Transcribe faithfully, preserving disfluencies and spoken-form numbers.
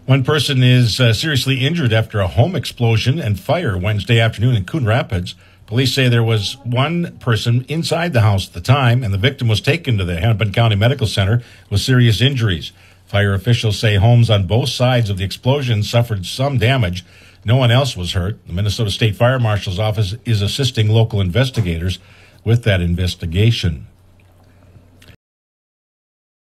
One person is uh, seriously injured after a home explosion and fire Wednesday afternoon in Coon Rapids. Police say there was one person inside the house at the time, and the victim was taken to the Hennepin County Medical Center with serious injuries. Fire officials say homes on both sides of the explosion suffered some damage. No one else was hurt. The Minnesota State Fire Marshal's office is assisting local investigators with that investigation.